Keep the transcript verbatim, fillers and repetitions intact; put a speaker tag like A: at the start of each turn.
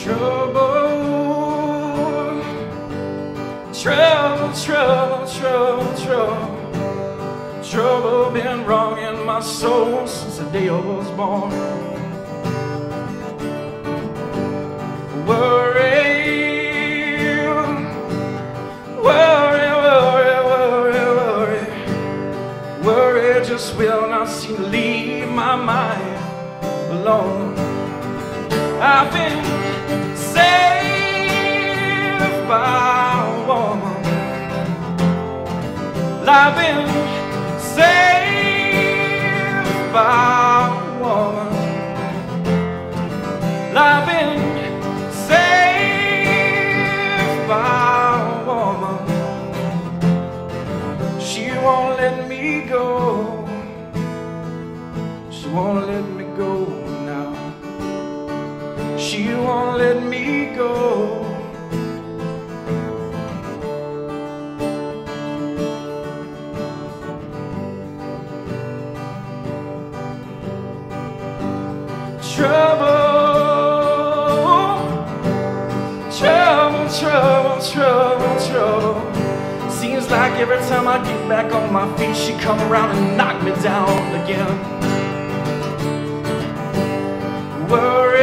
A: Trouble, trouble, trouble, trouble, trouble. Trouble been wrong in my soul since the day I was born. Worry, worry, worry, worry, worry. Worry just will not seem to leave my mind alone. I've been saved by a woman. I've been saved by a woman. I've been saved by a woman. She won't let me go. She won't let me go now. She won't let me go. Trouble, trouble, trouble, trouble, trouble. Seems like every time I get back on my feet, she come around and knock me down again. Worry,